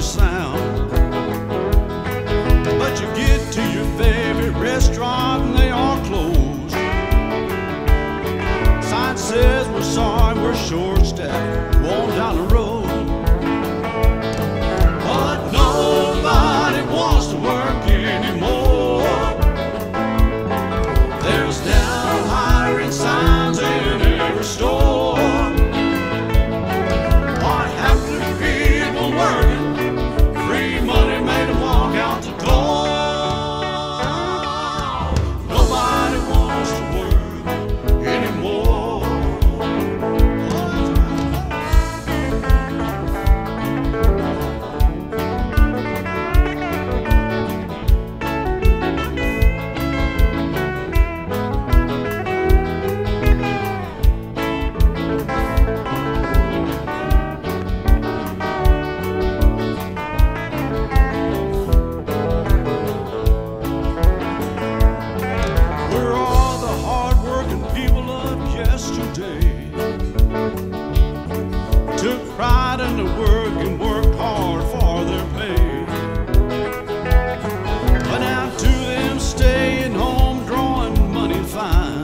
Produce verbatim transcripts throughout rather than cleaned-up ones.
every sound. But you get to your favorite restaurant and they are closed. Sign says we're sorry, we're short-staffed, go on down the road. But nobody wants to work anymore. There's now hiring signs in every store. What happened to people working? Free money made them walk out the door. Nobody wants to work anymore. Took pride in the work and worked hard for their pay. But now to them staying home drawing money fine,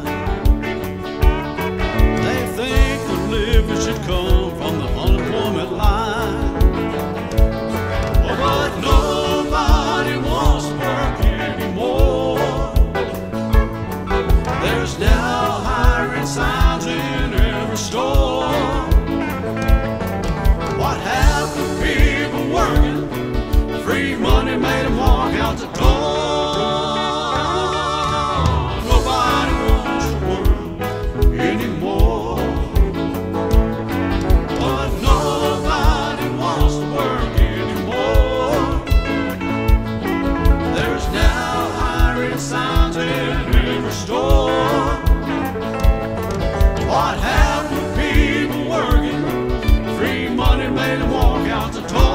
they think the living should come from the unemployment line. But nobody wants to work anymore. There's now hiring signs in every store. What happened to people working? Free money made them walk out the door. Nobody wants to work anymore. But nobody wants to work anymore. There's now hiring signs in every store. What happened to people working? Free money made them walk out the door.